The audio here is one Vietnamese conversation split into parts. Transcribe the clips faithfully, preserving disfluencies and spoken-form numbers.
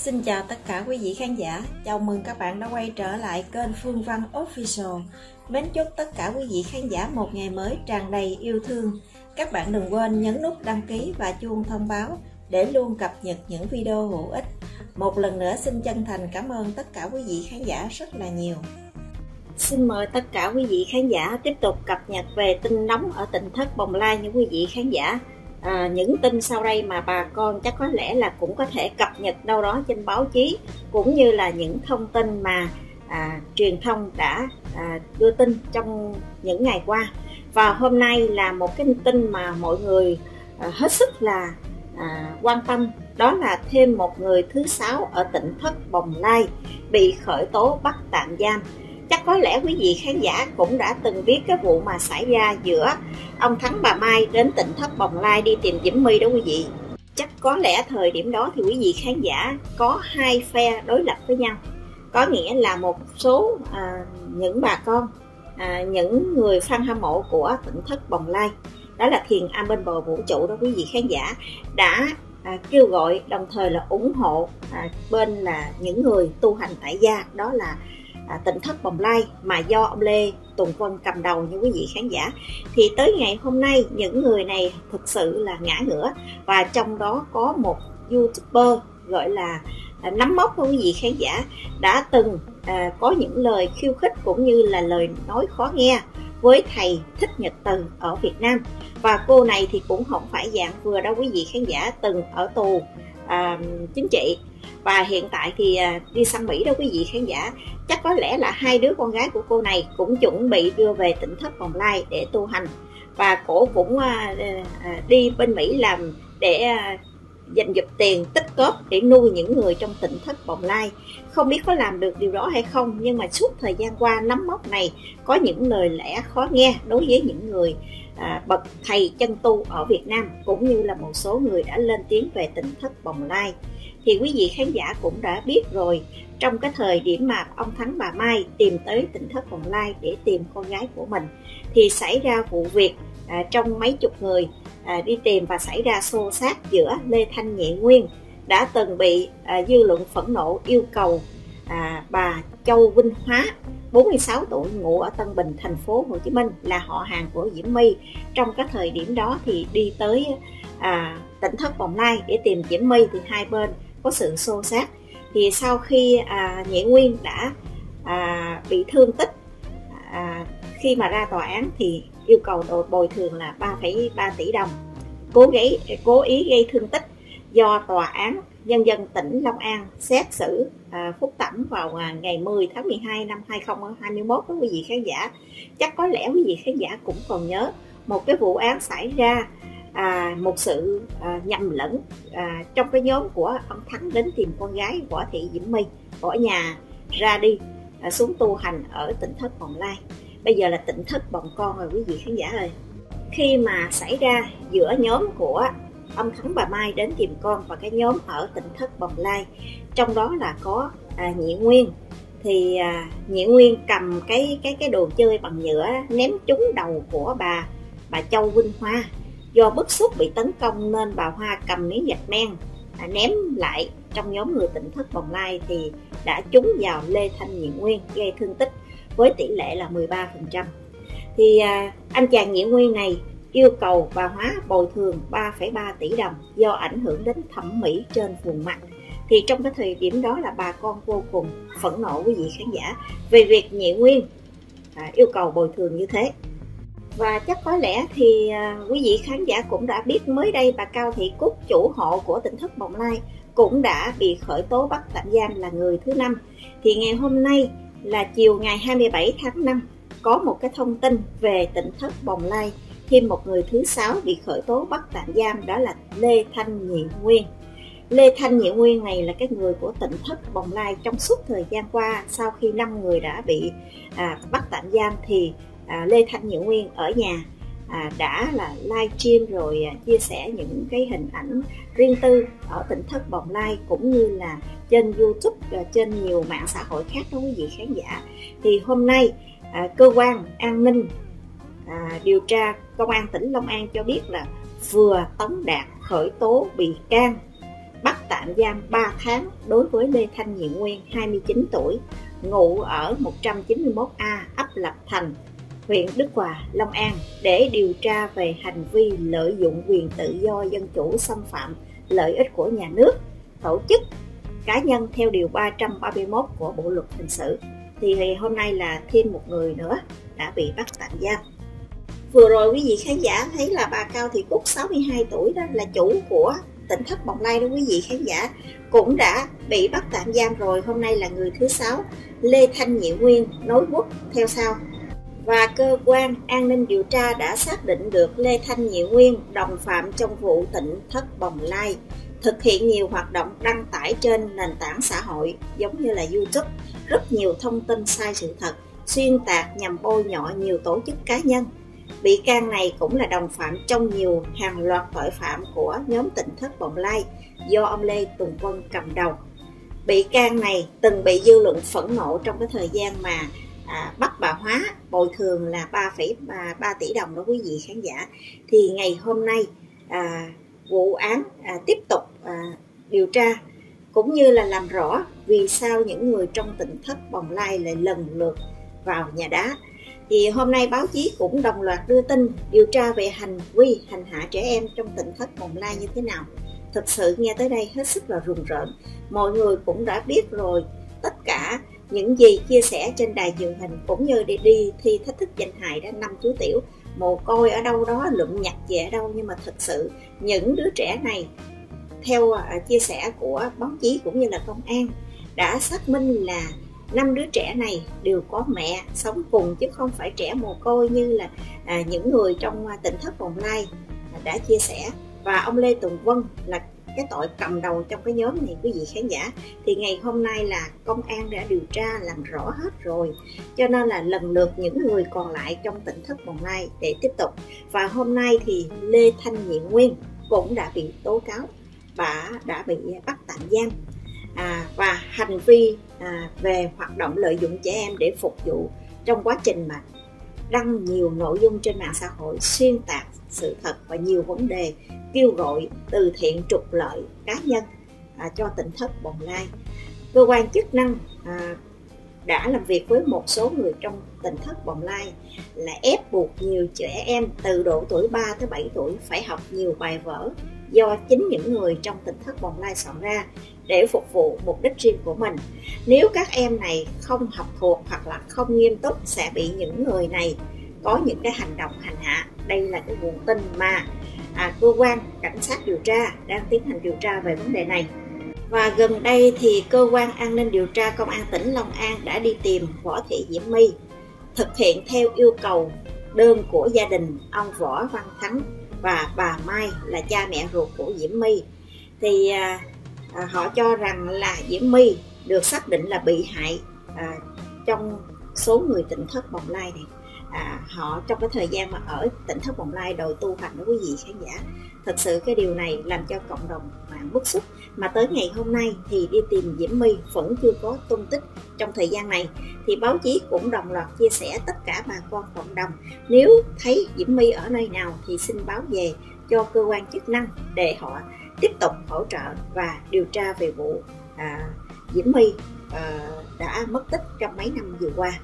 Xin chào tất cả quý vị khán giả, chào mừng các bạn đã quay trở lại kênh Phương Văn Official. Mến chúc tất cả quý vị khán giả một ngày mới tràn đầy yêu thương. Các bạn đừng quên nhấn nút đăng ký và chuông thông báo để luôn cập nhật những video hữu ích. Một lần nữa xin chân thành cảm ơn tất cả quý vị khán giả rất là nhiều. Xin mời tất cả quý vị khán giả tiếp tục cập nhật về tin nóng ở tỉnh thất Bồng Lai nha quý vị khán giả. À, những tin sau đây mà bà con chắc có lẽ là cũng có thể cập nhật đâu đó trên báo chí, cũng như là những thông tin mà à, truyền thông đã à, đưa tin trong những ngày qua. Và hôm nay là một cái tin mà mọi người à, hết sức là à, quan tâm, đó là thêm một người thứ sáu ở tỉnh thất Bồng Lai bị khởi tố bắt tạm giam. Chắc có lẽ quý vị khán giả cũng đã từng biết cái vụ mà xảy ra giữa ông Thắng bà Mai đến tỉnh thất Bồng Lai đi tìm Diễm My đó quý vị. Chắc có lẽ thời điểm đó thì quý vị khán giả có hai phe đối lập với nhau. Có nghĩa là một số à, những bà con, à, những người fan hâm mộ của tỉnh thất Bồng Lai, đó là thiền am bên bờ vũ trụ đó quý vị khán giả, đã à, kêu gọi đồng thời là ủng hộ à, bên là những người tu hành tại gia, đó là À, tỉnh thất Bồng Lai mà do ông Lê Tùng Vân cầm đầu như quý vị khán giả. Thì tới ngày hôm nay những người này thực sự là ngã ngửa, và trong đó có một YouTuber gọi là à, nắm mốc của quý vị khán giả đã từng à, có những lời khiêu khích cũng như là lời nói khó nghe với thầy Thích Nhật Từ ở Việt Nam. Và cô này thì cũng không phải dạng vừa đâu quý vị khán giả, từng ở tù à, chính trị và hiện tại thì à, đi sang Mỹ đó quý vị khán giả. Chắc có lẽ là hai đứa con gái của cô này cũng chuẩn bị đưa về tỉnh thất Bồng Lai để tu hành, và cổ cũng à, à, đi bên Mỹ làm để à, dành dụm tiền tích góp để nuôi những người trong tỉnh thất Bồng Lai. Không biết có làm được điều đó hay không, nhưng mà suốt thời gian qua nắm mốc này có những lời lẽ khó nghe đối với những người à, bậc thầy chân tu ở Việt Nam, cũng như là một số người đã lên tiếng về tỉnh thất Bồng Lai. Thì quý vị khán giả cũng đã biết rồi, trong cái thời điểm mà ông Thắng bà Mai tìm tới tỉnh thất Bồng Lai để tìm con gái của mình, thì xảy ra vụ việc à, trong mấy chục người à, đi tìm và xảy ra xô xát giữa Lê Thanh Nhị Nguyên, đã từng bị à, dư luận phẫn nộ yêu cầu à, bà Châu Vinh Hóa, bốn mươi sáu tuổi, ngụ ở Tân Bình, thành phố Hồ Chí Minh, là họ hàng của Diễm My. Trong cái thời điểm đó thì đi tới à, tỉnh thất Bồng Lai để tìm Diễm My, thì hai bên có sự xô xát. Thì sau khi à, Nhị Nguyên đã à, bị thương tích, à, khi mà ra tòa án thì yêu cầu đội bồi thường là ba phẩy ba tỷ đồng cố, gây, cố ý gây thương tích, do tòa án nhân dân tỉnh Long An xét xử à, phúc thẩm vào à, ngày mười tháng mười hai năm hai nghìn không trăm hai mươi mốt đó quý vị khán giả. Chắc có lẽ quý vị khán giả cũng còn nhớ một cái vụ án xảy ra, À, một sự à, nhầm lẫn à, trong cái nhóm của ông Thắng đến tìm con gái Võ Thị Diễm My, bỏ nhà ra đi à, xuống tu hành ở tỉnh thất Bồng Lai. Bây giờ là tỉnh thất Bồng Con rồi quý vị khán giả ơi. Khi mà xảy ra giữa nhóm của ông Thắng bà Mai đến tìm con và cái nhóm ở tỉnh thất Bồng Lai, trong đó là có à, Nhị Nguyên, thì à, Nhị Nguyên cầm cái cái cái đồ chơi bằng nhựa ném trúng đầu của bà bà Châu Vinh Hoa. Do bức xúc bị tấn công nên bà Hoa cầm miếng gạch men à, ném lại trong nhóm người tỉnh thất Bồng Lai, thì đã trúng vào Lê Thanh Nhị Nguyên gây thương tích với tỷ lệ là mười ba phần trăm. Thì à, anh chàng Nhị Nguyên này yêu cầu bà Hoa bồi thường ba phẩy ba tỷ đồng do ảnh hưởng đến thẩm mỹ trên vùng mặt. Thì trong cái thời điểm đó là bà con vô cùng phẫn nộ quý vị khán giả về việc Nhị Nguyên à, yêu cầu bồi thường như thế. Và chắc có lẽ thì à, quý vị khán giả cũng đã biết mới đây bà Cao Thị Cúc, chủ hộ của tỉnh thất Bồng Lai, cũng đã bị khởi tố bắt tạm giam là người thứ năm. Thì ngày hôm nay là chiều ngày hai mươi bảy tháng năm, có một cái thông tin về tỉnh thất Bồng Lai, thêm một người thứ sáu bị khởi tố bắt tạm giam, đó là Lê Thanh Nhị Nguyên. Lê Thanh Nhị Nguyên này là cái người của tỉnh thất Bồng Lai trong suốt thời gian qua. Sau khi năm người đã bị à, bắt tạm giam thì À, Lê Thanh Nhị Nguyên ở nhà à, đã là live stream rồi à, chia sẻ những cái hình ảnh riêng tư ở tỉnh thất Bồng Lai, cũng như là trên YouTube và trên nhiều mạng xã hội khác đó quý vị khán giả. Thì hôm nay à, cơ quan an ninh à, điều tra công an tỉnh Long An cho biết là vừa tống đạt khởi tố bị can bắt tạm giam ba tháng đối với Lê Thanh Nhị Nguyên, hai mươi chín tuổi, ngụ ở một trăm chín mươi mốt A, ấp Lập Thành, huyện Đức Hòa, Long An, để điều tra về hành vi lợi dụng quyền tự do dân chủ xâm phạm lợi ích của nhà nước, tổ chức, cá nhân theo điều ba trăm ba mươi mốt của Bộ luật hình sự. Thì hôm nay là thêm một người nữa đã bị bắt tạm giam. Vừa rồi quý vị khán giả thấy là bà Cao Thị Cúc, sáu mươi hai tuổi, đó là chủ của tỉnh thất Bồng Lai đó quý vị khán giả, cũng đã bị bắt tạm giam rồi. Hôm nay là người thứ sáu, Lê Thanh Nhị Nguyên nối guốc theo sau. Và cơ quan an ninh điều tra đã xác định được Lê Thanh Nhị Nguyên đồng phạm trong vụ tỉnh thất Bồng Lai, thực hiện nhiều hoạt động đăng tải trên nền tảng xã hội giống như là YouTube rất nhiều thông tin sai sự thật, xuyên tạc nhằm bôi nhọ nhiều tổ chức cá nhân. Bị can này cũng là đồng phạm trong nhiều hàng loạt tội phạm của nhóm tỉnh thất Bồng Lai do ông Lê Tùng Vân cầm đầu. Bị can này từng bị dư luận phẫn nộ trong cái thời gian mà à, bắt bà Hóa bồi thường là ba phẩy ba tỷ đồng đó quý vị khán giả. Thì ngày hôm nay à, vụ án à, tiếp tục à, điều tra cũng như là làm rõ vì sao những người trong tỉnh thất Bồng Lai lại lần lượt vào nhà đá. Thì hôm nay báo chí cũng đồng loạt đưa tin điều tra về hành vi hành hạ trẻ em trong tỉnh thất Bồng Lai như thế nào. Thực sự nghe tới đây hết sức là rùng rợn. Mọi người cũng đã biết rồi, tất cả những gì chia sẻ trên đài truyền hình cũng như để đi thi thách thức danh hài đó, năm chú tiểu mồ côi ở đâu đó, lụm nhặt về ở đâu. Nhưng mà thực sự những đứa trẻ này, theo uh, chia sẻ của báo chí cũng như là công an, đã xác minh là năm đứa trẻ này đều có mẹ sống cùng chứ không phải trẻ mồ côi như là à, những người trong à, tỉnh thất Bồng Lai à, đã chia sẻ. Và ông Lê Tùng Vân là cái tội cầm đầu trong cái nhóm này quý vị khán giả. Thì ngày hôm nay là công an đã điều tra làm rõ hết rồi, cho nên là lần lượt những người còn lại trong tỉnh thất Bồng Lai để tiếp tục. Và hôm nay thì Lê Thanh Nhị Nguyên cũng đã bị tố cáo, bà đã bị bắt tạm giam. À, và hành vi à, về hoạt động lợi dụng trẻ em để phục vụ trong quá trình mà đăng nhiều nội dung trên mạng xã hội xuyên tạc sự thật và nhiều vấn đề kêu gọi từ thiện trục lợi cá nhân à, cho tỉnh thất Bồng Lai. Cơ quan chức năng à, đã làm việc với một số người trong tỉnh thất Bồng Lai là ép buộc nhiều trẻ em từ độ tuổi ba tới bảy tuổi phải học nhiều bài vở do chính những người trong tỉnh thất Bồng Lai soạn ra để phục vụ mục đích riêng của mình. Nếu các em này không học thuộc hoặc là không nghiêm túc sẽ bị những người này có những cái hành động hành hạ. Đây là cái nguồn tin mà à, cơ quan cảnh sát điều tra đang tiến hành điều tra về vấn đề này. Và gần đây thì cơ quan an ninh điều tra công an tỉnh Long An đã đi tìm Võ Thị Diễm My, thực hiện theo yêu cầu đơn của gia đình ông Võ Văn Thắng và bà Mai là cha mẹ ruột của Diễm My. Thì à, à, họ cho rằng là Diễm My được xác định là bị hại à, trong số người tỉnh thất Bồng Lai này. À, họ trong cái thời gian mà ở tỉnh thất Bồng Lai đòi tu hành đó quý vị khán giả. Thật sự cái điều này làm cho cộng đồng mạng bức xúc. Mà tới ngày hôm nay thì đi tìm Diễm My vẫn chưa có tung tích. Trong thời gian này thì báo chí cũng đồng loạt chia sẻ tất cả bà con cộng đồng, nếu thấy Diễm My ở nơi nào thì xin báo về cho cơ quan chức năng để họ tiếp tục hỗ trợ và điều tra về vụ à, Diễm My à, đã mất tích trong mấy năm vừa qua.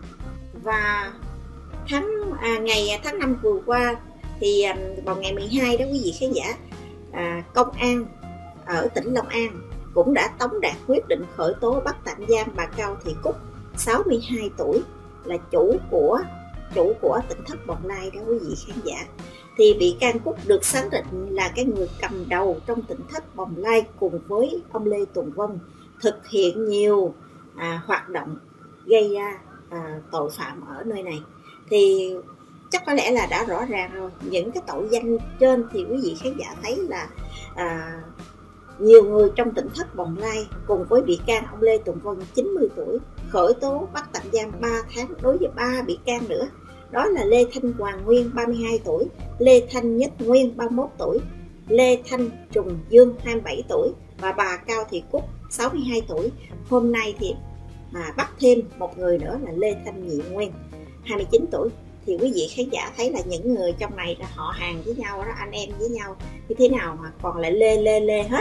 Và tháng à, ngày tháng năm vừa qua thì à, vào ngày mười hai đó quý vị khán giả, à, công an ở tỉnh Long An cũng đã tống đạt quyết định khởi tố bắt tạm giam bà Cao Thị Cúc, sáu mươi hai tuổi, là chủ của chủ của tỉnh thất Bồng Lai đó quý vị khán giả. Thì bị can Cúc được xác định là cái người cầm đầu trong tỉnh thất Bồng Lai cùng với ông Lê Tùng Vân thực hiện nhiều à, hoạt động gây ra à, tội phạm ở nơi này. Thì chắc có lẽ là đã rõ ràng rồi. Những cái tội danh trên thì quý vị khán giả thấy là à, nhiều người trong tỉnh thất Bồng Lai cùng với bị can ông Lê Tùng Vân chín mươi tuổi khởi tố bắt tạm giam ba tháng đối với ba bị can nữa. Đó là Lê Thanh Hoàng Nguyên ba mươi hai tuổi, Lê Thanh Nhất Nguyên ba mươi mốt tuổi, Lê Thanh Trùng Dương hai mươi bảy tuổi và bà Cao Thị Cúc sáu mươi hai tuổi. Hôm nay thì mà bắt thêm một người nữa là Lê Thanh Nhị Nguyên hai mươi chín tuổi. Thì quý vị khán giả thấy là những người trong này là họ hàng với nhau đó, anh em với nhau như thế nào mà còn lại lê lê lê hết.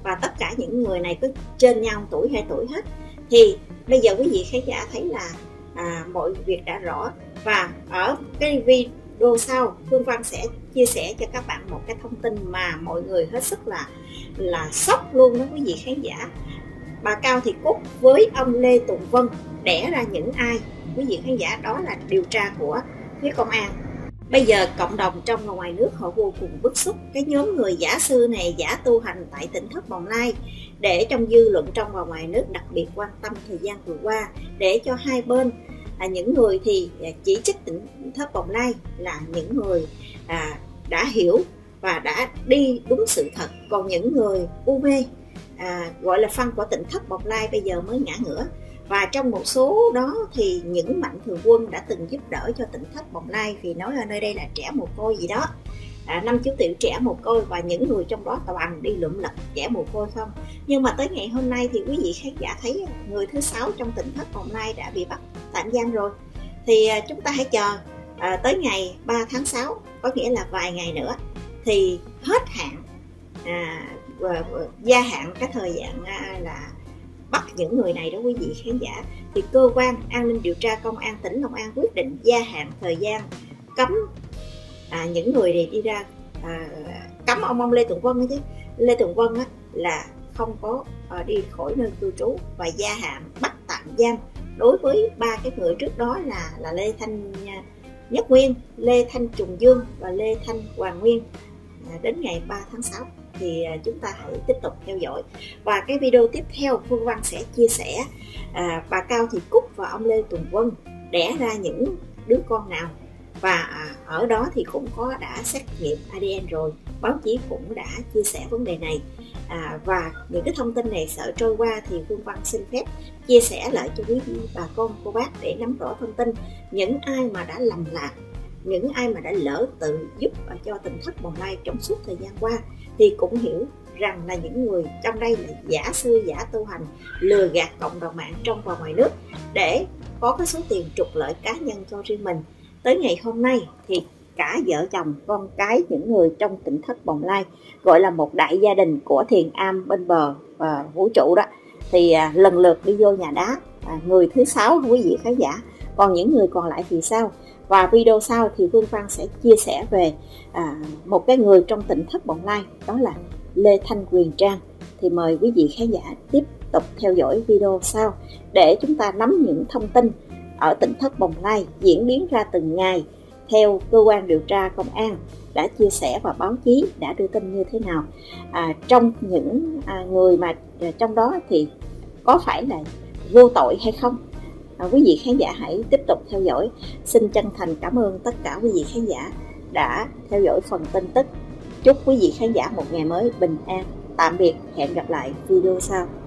và tất cả những người này cứ trên nhau tuổi hai tuổi hết. Thì bây giờ quý vị khán giả thấy là à, mọi việc đã rõ, và ở cái video sau Phương Văn sẽ chia sẻ cho các bạn một cái thông tin mà mọi người hết sức là là sốc luôn đó quý vị khán giả. Bà Cao Thị Cúc với ông Lê Tùng Vân đẻ ra những ai quý vị khán giả? Đó là điều tra của phía công an. Bây giờ cộng đồng trong và ngoài nước họ vô cùng bức xúc cái nhóm người giả sư này, giả tu hành tại tỉnh Thất Bồng Lai, để trong dư luận trong và ngoài nước đặc biệt quan tâm thời gian vừa qua, để cho hai bên à, những người thì chỉ trích tỉnh Thất Bồng Lai là những người à, đã hiểu và đã đi đúng sự thật, còn những người u mê à, gọi là phân của tỉnh Thất Bồng Lai bây giờ mới ngã ngửa. Và trong một số đó thì những mạnh thường quân đã từng giúp đỡ cho tỉnh Thất Bồng Lai, vì nói ở nơi đây là trẻ mồ côi gì đó, à, năm chú tiểu trẻ mồ côi, và những người trong đó toàn đi lượm lặt trẻ mồ côi không. Nhưng mà tới ngày hôm nay thì quý vị khán giả thấy người thứ sáu trong tỉnh Thất Bồng Lai đã bị bắt tạm giam rồi. Thì à, chúng ta hãy chờ à, tới ngày ba tháng sáu, có nghĩa là vài ngày nữa thì hết hạn à, gia hạn cái thời gian à, là bắt những người này đó quý vị khán giả. Thì cơ quan an ninh điều tra công an tỉnh Long An quyết định gia hạn thời gian cấm à, những người này đi ra, à, cấm ông ông Lê Tùng Vân ấy chứ. Lê Tùng Vân á, là không có à, đi khỏi nơi cư trú, và gia hạn bắt tạm giam đối với ba cái người trước đó là là Lê Thanh Nhất Nguyên, Lê Thanh Trùng Dương và Lê Thanh Hoàng Nguyên à, đến ngày ba tháng sáu. Thì chúng ta hãy tiếp tục theo dõi. Và cái video tiếp theo Phương Văn sẽ chia sẻ à, bà Cao Thị Cúc và ông Lê Tùng Vân đẻ ra những đứa con nào, và à, ở đó thì cũng có đã xét nghiệm a đê en rồi. Báo chí cũng đã chia sẻ vấn đề này à, và những cái thông tin này sợ trôi qua thì Phương Văn xin phép chia sẻ lại cho quý vị bà con cô bác để nắm rõ thông tin. Những ai mà đã lầm lạc, những ai mà đã lỡ tự giúp cho tỉnh Thất Bồng Lai trong suốt thời gian qua thì cũng hiểu rằng là những người trong đây là giả sư giả tu hành, lừa gạt cộng đồng mạng trong và ngoài nước để có cái số tiền trục lợi cá nhân cho riêng mình. Tới ngày hôm nay thì cả vợ chồng con cái những người trong tỉnh Thất Bồng Lai, gọi là một đại gia đình của thiền am bên bờ và vũ trụ đó, thì à, lần lượt đi vô nhà đá. À, người thứ sáu quý vị khán giả, còn những người còn lại thì sao? Và video sau thì Phương Văn sẽ chia sẻ về à, một cái người trong tỉnh Thất Bồng Lai, đó là Lê Thanh Huyền Trang. Thì mời quý vị khán giả tiếp tục theo dõi video sau để chúng ta nắm những thông tin ở tỉnh Thất Bồng Lai diễn biến ra từng ngày theo cơ quan điều tra công an đã chia sẻ và báo chí đã đưa tin như thế nào. À, trong những à, người mà à, trong đó thì có phải là vô tội hay không? À, quý vị khán giả hãy tiếp tục theo dõi. Xin chân thành cảm ơn tất cả quý vị khán giả đã theo dõi phần tin tức. Chúc quý vị khán giả một ngày mới bình an. Tạm biệt, hẹn gặp lại video sau.